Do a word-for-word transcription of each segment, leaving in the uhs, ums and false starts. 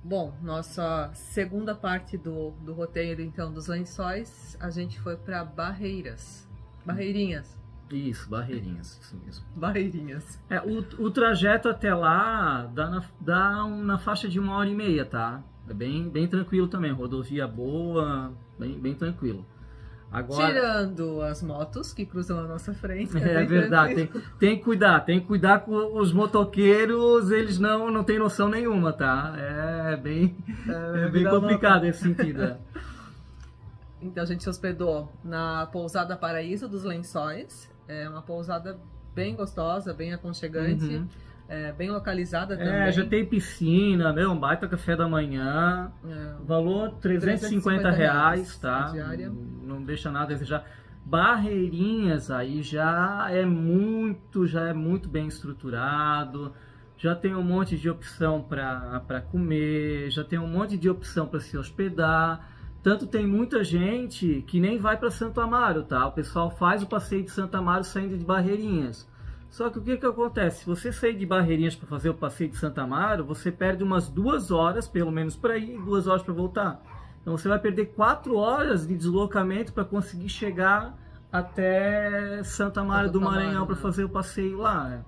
Bom, nossa segunda parte do, do roteiro, então, dos Lençóis, a gente foi para Barreiras. Barreirinhas. Isso, Barreirinhas, isso mesmo. Barreirinhas. É, o, o trajeto até lá dá na, dá um, na faixa de uma hora e meia, tá? É bem, bem tranquilo também, rodovia boa, bem, bem tranquilo. Agora, tirando as motos que cruzam a nossa frente. É, é verdade, tem, tem que cuidar, tem que cuidar com os motoqueiros, eles não, não têm noção nenhuma, tá? É bem, é, é bem complicado nesse sentido. É. Então a gente se hospedou na pousada Paraíso dos Lençóis, é uma pousada bem gostosa, bem aconchegante. Uhum. É, bem localizada também. É, já tem piscina, né? Um baita café da manhã. É. Valor trezentos e cinquenta reais, tá? Diária. Não, não deixa nada a desejar. Barreirinhas aí já é muito, já é muito bem estruturado. Já tem um monte de opção para comer, já tem um monte de opção para se hospedar. Tanto tem muita gente que nem vai para Santo Amaro, tá? O pessoal faz o passeio de Santo Amaro saindo de Barreirinhas. Só que o que que acontece? Se você sair de Barreirinhas para fazer o passeio de Santo Amaro, você perde umas duas horas, pelo menos para ir, e duas horas para voltar. Então você vai perder quatro horas de deslocamento para conseguir chegar até Santo Amaro do Maranhão para fazer o passeio lá. Né?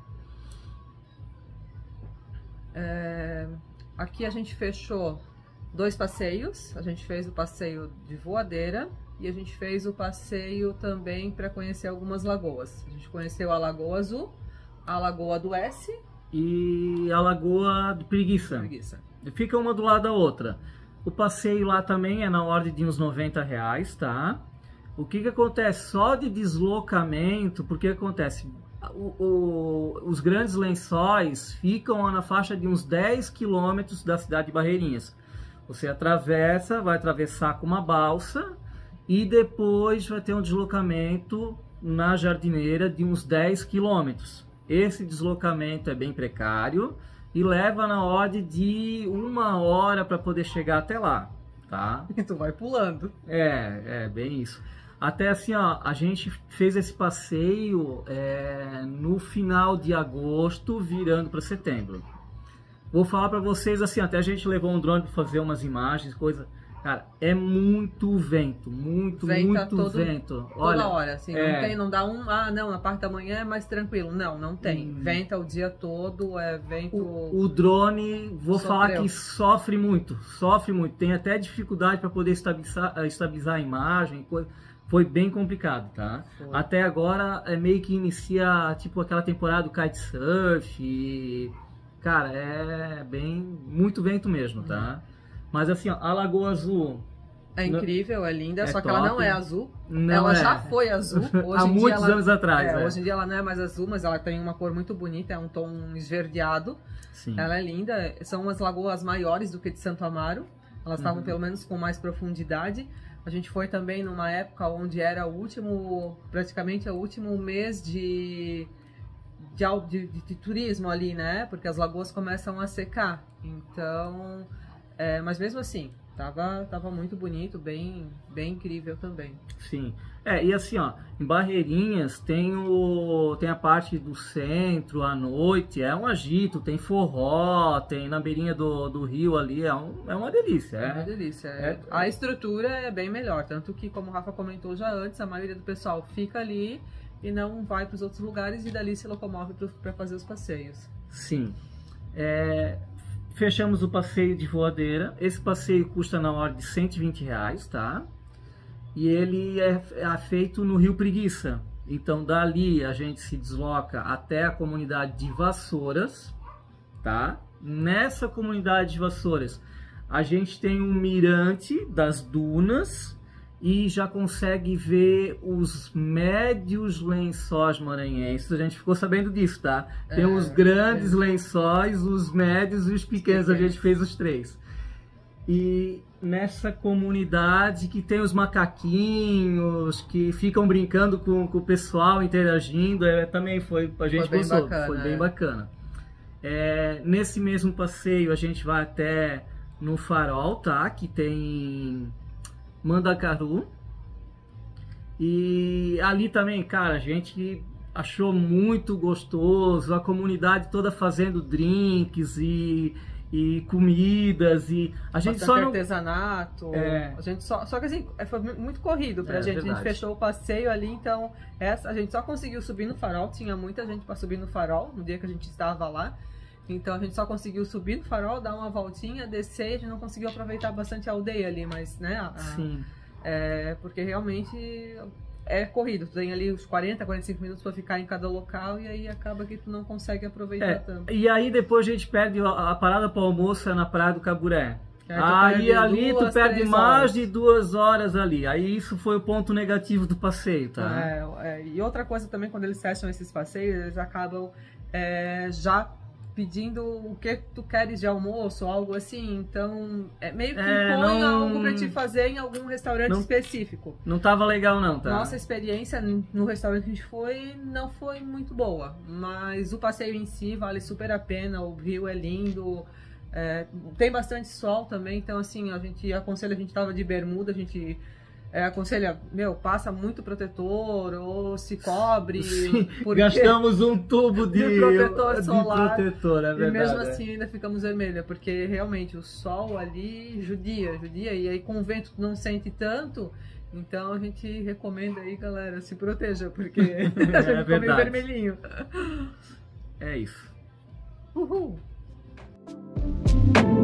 É, aqui a gente fechou dois passeios. A gente fez o passeio de Voadeira. E a gente fez o passeio também para conhecer algumas lagoas. A gente conheceu a Lagoa Azul, a Lagoa do S e a Lagoa do Preguiça. Preguiça. Fica uma do lado da outra. O passeio lá também é na ordem de uns noventa reais, tá? O que que acontece? Só de deslocamento, porque acontece? O, o, os grandes lençóis ficam na faixa de uns dez quilômetros da cidade de Barreirinhas. Você atravessa, vai atravessar com uma balsa, e depois vai ter um deslocamento na Jardineira de uns dez quilômetros. Esse deslocamento é bem precário e leva na ordem de uma hora para poder chegar até lá, tá? E tu vai pulando. É, é bem isso. Até assim, ó, a gente fez esse passeio é, no final de agosto, virando para setembro. Vou falar para vocês assim, até a gente levou um drone para fazer umas imagens, coisa... Cara, é muito vento, muito, Venta muito todo, vento. Olha, toda hora, assim, é... não tem, não dá um, ah, não, na parte da manhã é mais tranquilo. Não, não tem. Hum. Venta o dia todo, é vento... O, o drone, vou Sofreu. falar que sofre muito, sofre muito. Tem até dificuldade para poder estabilizar, estabilizar a imagem, coisa... Foi bem complicado, tá? Foi. Até agora, é meio que inicia, tipo, aquela temporada do kitesurf e... Cara, é bem... Muito vento mesmo, tá? Hum. Mas assim, ó, a Lagoa Azul... É incrível, é linda, é só que top. ela não é azul. Não ela é. já foi azul. Hoje Há em muitos dia ela, anos atrás. É, é. Hoje em dia ela não é mais azul, mas ela tem uma cor muito bonita, é um tom esverdeado. Sim. Ela é linda, são umas lagoas maiores do que de Santo Amaro. Elas estavam uhum. pelo menos com mais profundidade. A gente foi também numa época onde era o último, praticamente o último mês de... De, de, de, de turismo ali, né? Porque as lagoas começam a secar. Então, é, mas mesmo assim, tava, tava muito bonito, bem, bem incrível também. Sim. É, e assim, ó, em Barreirinhas tem, o, tem a parte do centro, à noite, é um agito, tem forró, tem na beirinha do, do rio ali, é, um, é uma delícia. É, é uma delícia. É, é, a estrutura é bem melhor, tanto que, como o Rafa comentou já antes, a maioria do pessoal fica ali e não vai para os outros lugares e dali se locomove para fazer os passeios. Sim. É, fechamos o passeio de Voadeira. Esse passeio custa na ordem de cento e vinte reais, tá? E ele é, é feito no Rio Preguiça. Então, dali a gente se desloca até a comunidade de Vassouras, tá? Nessa comunidade de Vassouras, a gente tem um mirante das dunas e já consegue ver os médios lençóis maranhenses. A gente ficou sabendo disso, tá? Tem é, os grandes é. lençóis, os médios e os pequenos. A gente fez os três. E nessa comunidade que tem os macaquinhos, que ficam brincando com, com o pessoal, interagindo, é, também foi, a gente foi gostou, bacana, foi bem é. bacana. É, nesse mesmo passeio a gente vai até no Farol, tá? Que tem Mandacaru. E ali também, cara, a gente achou muito gostoso, a comunidade toda fazendo drinks e, e comidas e a gente bastante só não... artesanato. É. A gente só, só que assim, foi muito corrido pra É, gente. verdade. A gente fechou o passeio ali, então essa, a gente só conseguiu subir no farol. Tinha muita gente para subir no farol no dia que a gente estava lá. Então a gente só conseguiu subir no farol, dar uma voltinha, descer. A gente não conseguiu aproveitar bastante a aldeia ali, mas né? A, Sim. É, porque realmente é corrido. Tu tem ali os quarenta, quarenta e cinco minutos para ficar em cada local e aí acaba que tu não consegue aproveitar É, tanto. e aí depois a gente perde a, a parada para almoço é na Praia do Caburé. É, tu aí perde ali duas, tu perde três mais horas. de duas horas ali. Aí isso foi o ponto negativo do passeio, tá? É, é, e outra coisa também, quando eles fecham esses passeios, eles acabam é, já pedindo o que tu queres de almoço, algo assim. Então, é meio que É, impõe não- algo pra te fazer em algum restaurante não- específico. Não tava legal não, tá? Nossa experiência no restaurante que a gente foi não foi muito boa, mas o passeio em si vale super a pena, o rio é lindo, é, tem bastante sol também, então assim, a gente aconselha, a gente tava de bermuda, a gente é, aconselha, meu, passa muito protetor ou se cobre, Sim, porque gastamos um tubo de, de protetor de solar. protetor, é e verdade. mesmo é. assim ainda ficamos vermelha, porque realmente o sol ali judia, judia, e aí com o vento tu não sente tanto. Então a gente recomenda aí, galera, se proteja, porque a gente ficou meio verdade. vermelhinho. É isso. Uhul!